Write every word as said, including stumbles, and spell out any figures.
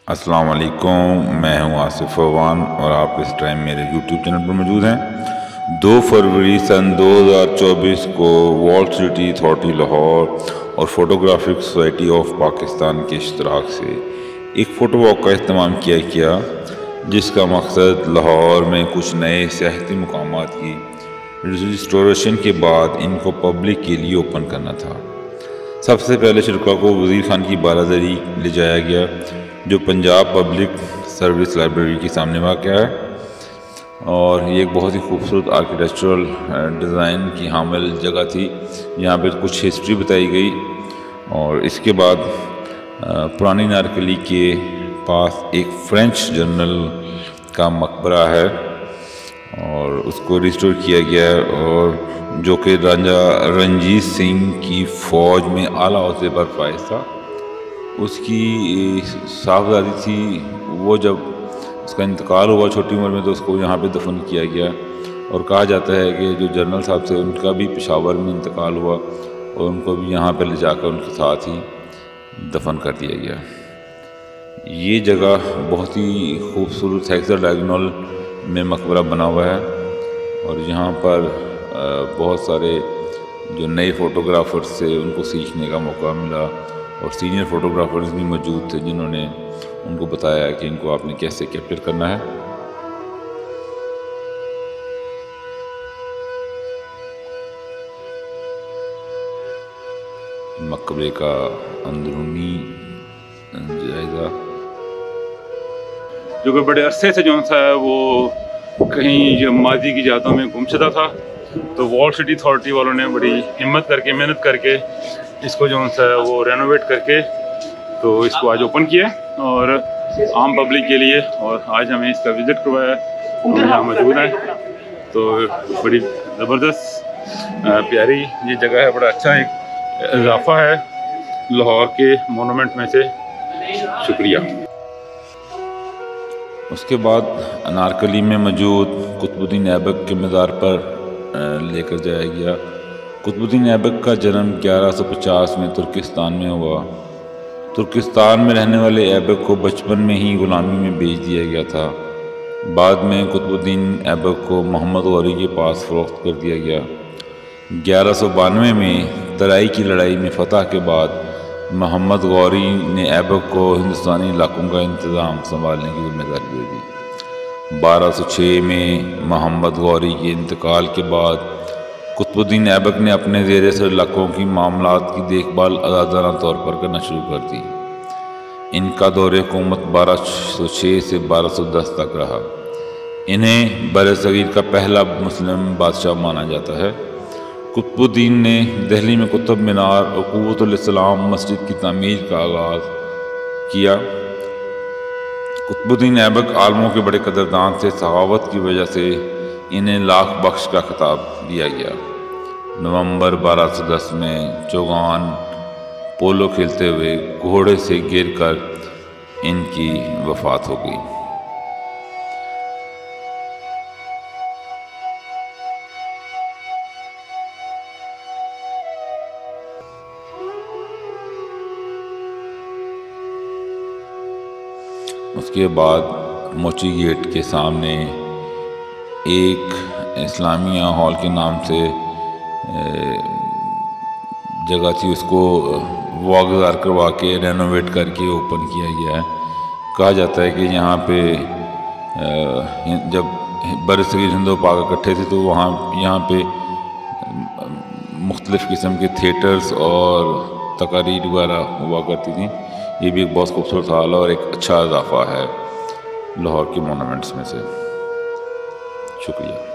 अस्सलाम वालेकुम, मैं हूं आसिफ फवान और आप इस टाइम मेरे यूट्यूब चैनल पर मौजूद हैं। दो फरवरी सन दो हज़ार चौबीस को वॉल सिटी अथॉरिटी लाहौर और फोटोग्राफिक सोसाइटी ऑफ पाकिस्तान के इश्तराक से एक फ़ोटो वॉक का इह्तमाम किया गया, जिसका मकसद लाहौर में कुछ नए सियाहती मकामात की रिस्टोरेशन के बाद इनको पब्लिक के लिए ओपन करना था। सबसे पहले शुरा को वज़ीर खान की बारादरी ले जाया गया, जो पंजाब पब्लिक सर्विस लाइब्रेरी के सामने वाक़ है, और ये एक बहुत ही खूबसूरत आर्किटेक्चरल डिज़ाइन की हामिल जगह थी। यहाँ पे कुछ हिस्ट्री बताई गई, और इसके बाद पुरानी नारकली के पास एक फ़्रेंच जनरल का मकबरा है और उसको रिस्टोर किया गया है, और जो कि राजा रणजीत सिंह की फ़ौज में आला ओहदे पर फाइज था। उसकी साहबजादी थी, वो जब उसका इंतकाल हुआ छोटी उम्र में तो उसको यहाँ पे दफन किया गया, और कहा जाता है कि जो जनरल साहब थे उनका भी पेशावर में इंतकाल हुआ और उनको भी यहाँ पे ले जाकर उनके साथ ही दफन कर दिया गया। ये जगह बहुत ही खूबसूरत हेक्साडायगोनल में मकबरा बना हुआ है, और यहाँ पर बहुत सारे जो नए फ़ोटोग्राफ़र्स थे उनको सीखने का मौका मिला, और सीनियर फ़ोटोग्राफ़र्स भी मौजूद थे जिन्होंने उनको बताया कि इनको आपने कैसे कैप्चर करना है। मकबरे का अंदरूनी जायज़ा, जो कि बड़े अरसे से जो सा वो कहीं जो माजी की यादों में गुमशुदा था, तो वॉल सिटी अथॉरिटी वालों ने बड़ी हिम्मत करके मेहनत करके इसको जो सा वो रेनोवेट करके तो इसको आज ओपन किया और आम पब्लिक के लिए, और आज हमें इसका विज़िट करवाया, हम यहाँ मौजूद हैं। तो बड़ी ज़बरदस्त प्यारी ये जगह है, बड़ा अच्छा एक इजाफा है लाहौर के मोनूमेंट में से। शुक्रिया। उसके बाद अनारकली में मौजूद कुतुबुद्दीन ऐबक के मज़ार पर लेकर जाया गया। कुतुबुद्दीन ऐबक का जन्म ग्यारह सौ पचास में तुर्किस्तान में हुआ। तुर्किस्तान में रहने वाले ऐबक को बचपन में ही ग़ुलामी में बेच दिया गया था। बाद में कुतुबुद्दीन ऐबक को मोहम्मद गौरी के पास फ़रोख्त कर दिया गया। ग्यारह सौ बानवे में तराई की लड़ाई में फ़तह के बाद मोहम्मद गौरी ने ऐबक को हिंदुस्तानी इलाकों का इंतज़ाम संभालने की जिम्मेदारी दे दी। बारह सौ छः में मोहम्मद गौरी के इंतकाल के बाद कुतुबुद्दीन ऐबक ने अपने ज़ेर असर इलाकों की मामलात की देखभाल आज़ादाना तौर पर करना शुरू कर दी। इनका दौरे हुकूमत बारह सौ छः से बारह सौ दस तक रहा। इन्हें बरसगीर का पहला मुस्लिम बादशाह माना जाता है। कुतुबुद्दीन ने दिल्ली में कुतुब मीनार और कुव्वतुल इस्लाम मस्जिद की तामीर का आगाज़ किया। कुतुबुद्दीन ऐबक आलमों के बड़े कदरदान थे। सखावत की वजह से इन्हें लाख बख्श का खिताब दिया गया। नवंबर बारह सौ दस में चौगान पोलो खेलते हुए घोड़े से गिरकर इनकी वफ़ात हो गई। उसके बाद मोची गेट के सामने एक इस्लामिया हॉल के नाम से जगह थी, उसको वागज़ार करवा के रेनोवेट करके ओपन किया गया है। कहा जाता है कि यहाँ पे जब बरसगीर हिंदो पाक इकट्ठे थे तो वहाँ यहाँ पे मुख्तलिफ़ किस्म के थिएटर्स और तकारीर वगैरह हुआ करती थी। ये भी एक बहुत खूबसूरत हाल और एक अच्छा इजाफा है लाहौर के मोनूमेंट्स में से। शुक्रिया।